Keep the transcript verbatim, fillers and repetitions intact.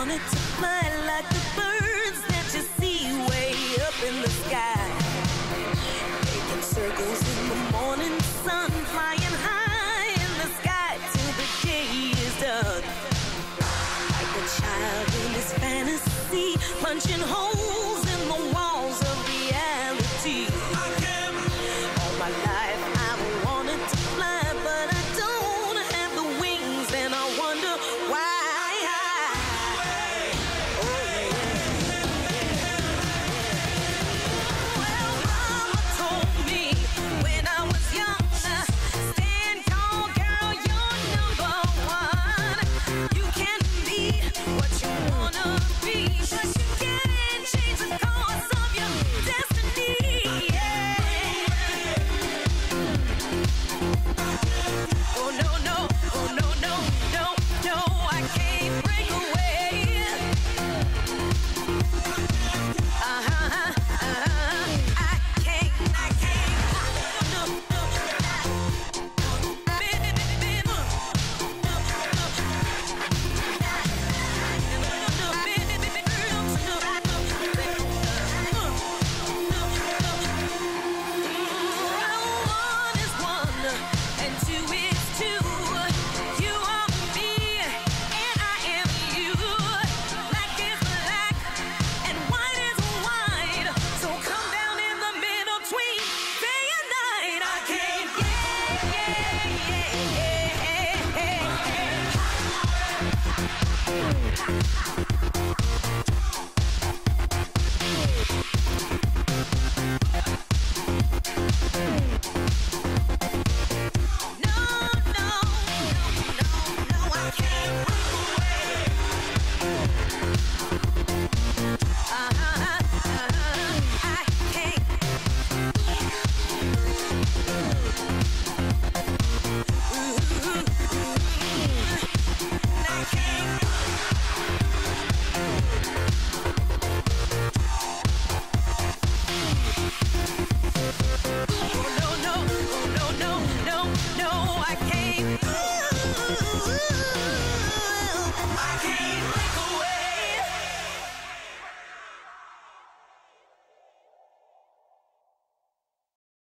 wanted to fly like the birds that you see way up in the sky. Making circles in the morning sun, flying high in the sky till the day is done. Like a child in his fantasy, punching holes in the walls of reality. All my life I've wanted to fly, but I don't have the wings, and I wonder why. Yeah.